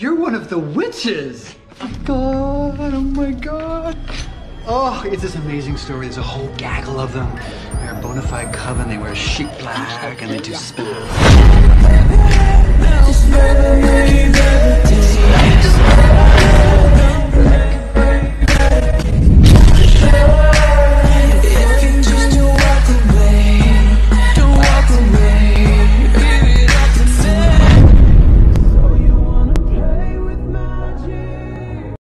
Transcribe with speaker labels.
Speaker 1: You're one of the witches! Oh my god, oh my god. Oh, it's this amazing story. There's a whole gaggle of them. They're a bona fide coven. They wear chic black and they do spells.